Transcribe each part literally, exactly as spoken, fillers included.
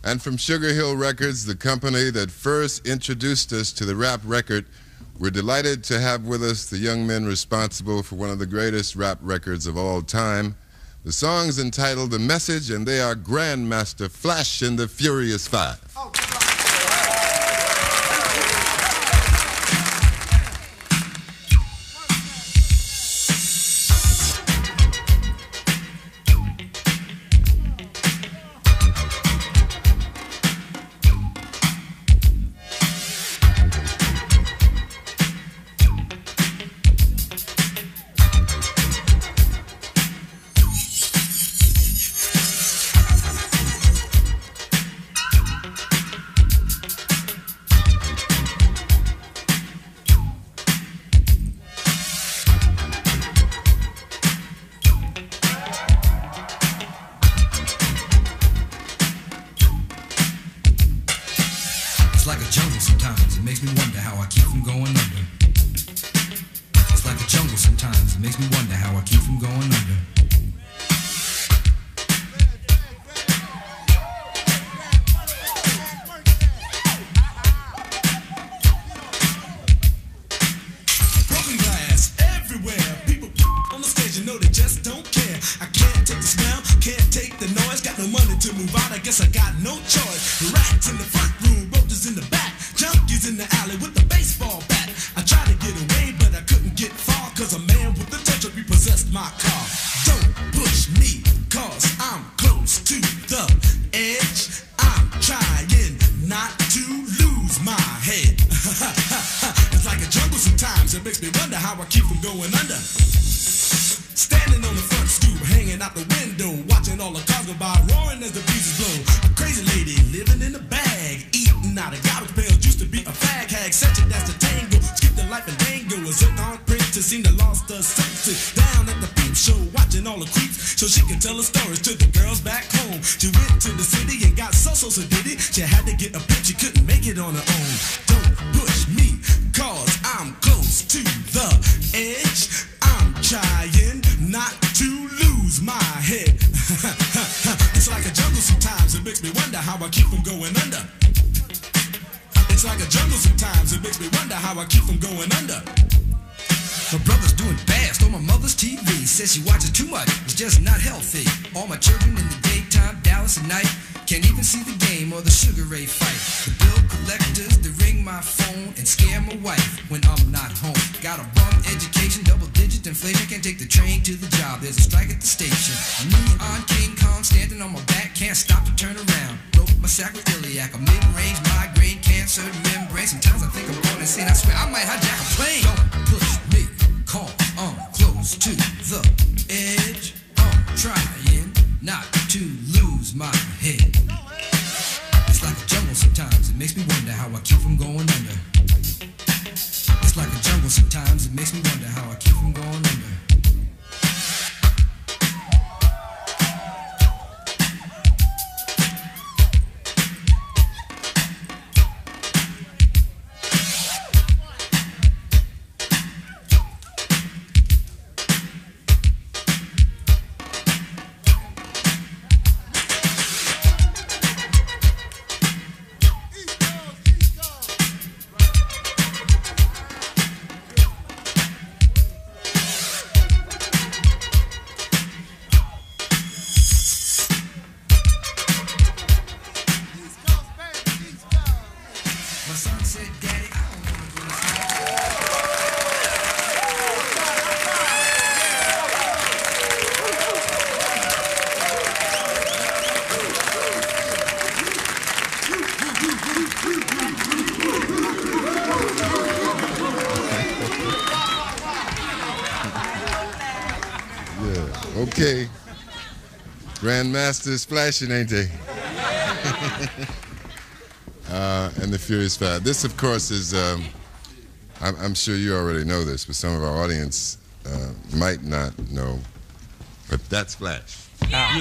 And from Sugar Hill Records, the company that first introduced us to the rap record, we're delighted to have with us the young men responsible for one of the greatest rap records of all time. The song's entitled The Message, and they are Grandmaster Flash and the Furious Five. Oh. It's like a jungle sometimes, it makes me wonder how I keep from going under. It's like a jungle sometimes, it makes me wonder how I keep from going under. Broken glass everywhere, people on the stage, you know they just don't care. I can't take the smell, can't take the noise, got no money to move out, I guess I got no choice. Rats in the front room, roaches in the back, junkies in the alley with the baseball bat. I tried to get away, but I couldn't get far, cause a man with a touch repossessed my car. Don't push me, cause I'm close to the edge. I'm trying not to lose my head. It's like a jungle sometimes, it makes me wonder how I keep from going under. Standing on the front stoop, hanging out the window, watching all the cars go by, roaring as the breezes blow. A crazy lady living in a bag, eating out of garbage pails, used to be a fag hag, such a that's the tango, skipped the life and dango, a zircon princess seemed to lost her senses. Down at the peep show, watching all the creeps, so she can tell her stories to the girls back home. She went to the city and got so so so did it. She had to get a pimp, she couldn't make it on her own. Don't push me, cause I'm close to the edge. I'm trying not to lose my head. It's like a jungle sometimes, it makes me wonder how I keep from going under. It's like a jungle sometimes, it makes me wonder how I keep from going under. My brother's doing bad, stole my mother's T V. Says she watches too much, it's just not healthy. All my children in the daytime, Dallas at night. Can't even see the game or the Sugar Ray fight. The bill collectors, they ring my phone and scare my wife when I'm not home. Got a bum education, double digit inflation. Can't take the train to the job, there's a strike at the station. Me on King Kong, standing on my back, can't stop to turn around. Broke my sacroiliac, a mid-range migraine, cancer membrane. Sometimes I think I'm going insane, I swear I might hijack a plane. Don't push me, call, I'm close to the edge. I'm trying not to lose my head. It's like a jungle sometimes, it makes me wonder how I keep from going under. It's like a jungle sometimes, it makes me wonder how I keep from going under. Okay. Grandmasters flashing, ain't they? uh, and the Furious Five. This, of course, is, um, I'm, I'm sure you already know this, but some of our audience uh, might not know, but that's Flash. Yeah.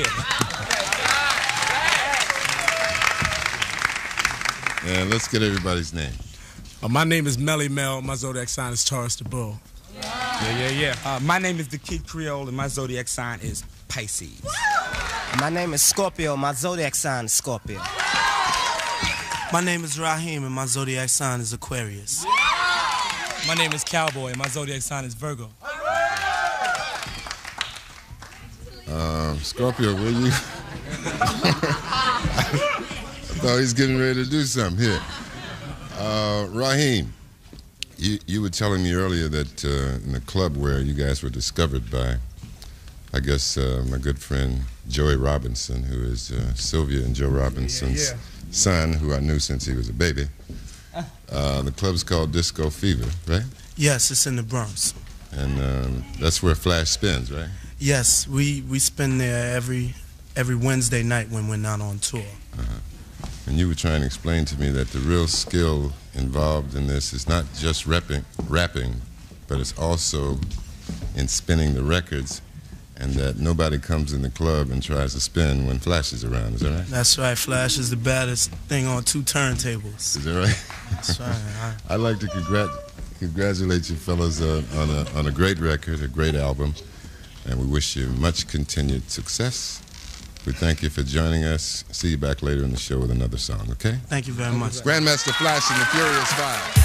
And let's get everybody's name. Uh, my name is Melly Mel. My zodiac sign is Taurus the Bull. Yeah, yeah, yeah. Uh, my name is the Kid Creole, and my zodiac sign is Pisces. My name is Scorpio. My zodiac sign is Scorpio. My name is Raheem, and my zodiac sign is Aquarius. My name is Cowboy, and my zodiac sign is Virgo. Uh, Scorpio, where you? I thought he was getting ready to do something here. Uh, Raheem, you, you were telling me earlier that uh, in the club where you guys were discovered by, I guess, uh, my good friend Joey Robinson, who is uh, Sylvia and Joe Robinson's Yeah, son, who I knew since he was a baby. Uh, the club's called Disco Fever, right? Yes, it's in the Bronx. And um, that's where Flash spins, right? Yes, we, we spend there every every Wednesday night when we're not on tour. Uh-huh. And you were trying to explain to me that the real skill involved in this is not just rapping, rapping, but it's also in spinning the records, and that nobody comes in the club and tries to spin when Flash is around. Is that right? That's right. Flash is the baddest thing on two turntables. Is that right? That's right. I, I'd like to congrat congratulate you fellas uh, on, a, on a great record, a great album, and we wish you much continued success. We thank you for joining us. See you back later in the show with another song, okay? Thank you very much. Grandmaster Flash and the Furious Five.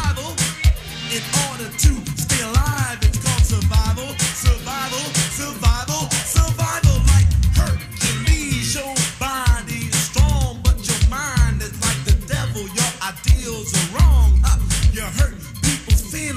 In order to stay alive, it's called survival, survival, survival.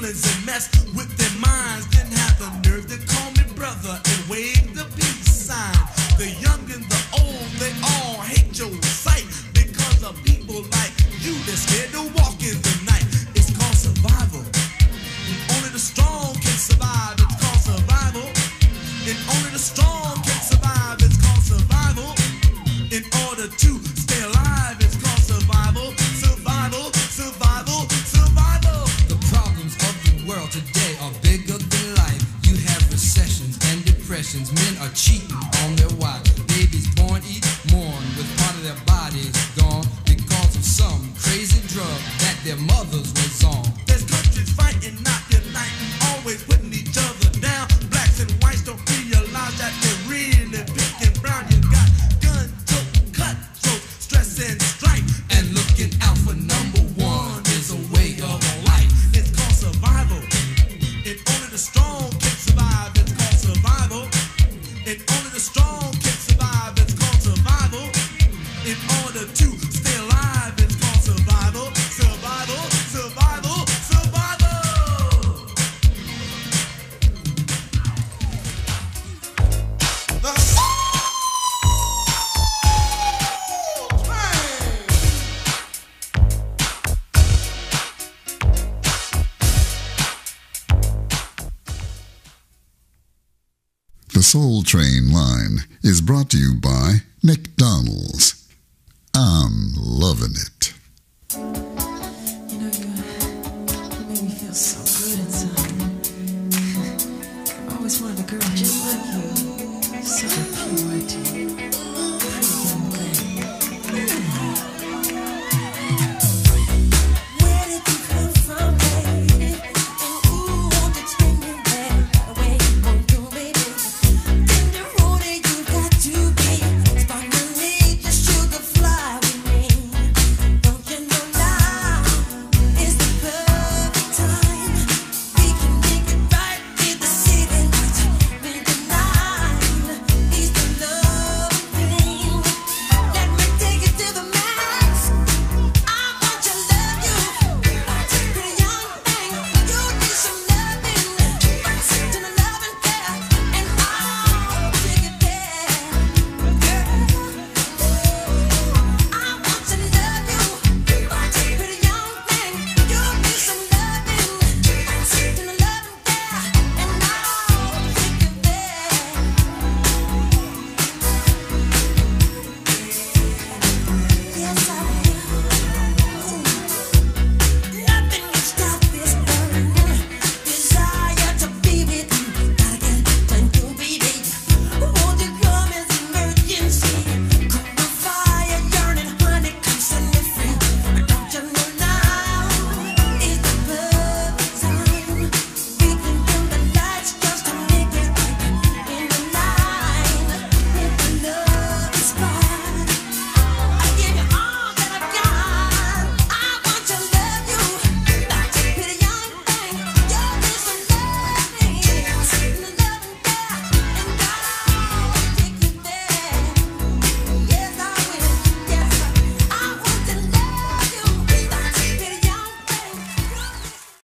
feelings and mess with their minds. Didn't have the nerve to call me brother and wave the peace sign. The young and the old, they all hate your sight because of people like you that's scared to walk in the night. It's called survival. And only the strong can survive. It's called survival. And only the strong can survive. It's called survival. In order to stay alive, it's called survival. Survival, survival, survival. The problems of the world today are bigger than life. You have recessions and depressions. Men are cheating on their wives. Babies born eat mourn with part of their bodies gone because of some crazy drug that their mothers was on. There's countries fighting, not uniting, always putting each other down. Blacks and whites don't realize that they're really pink and brown. You got gun, dope, cutthroat, stress and strife. And looking out for number one is a way of life. It's called survival. And only the strong can survive. It's called survival. And only the strong can survive. It's called survival. In order to stay alive, it's called survival. Survival, survival, survival. The Soul Train. The Soul Train line is brought to you by McDonald's. I'm loving it. You know, you, you make me feel so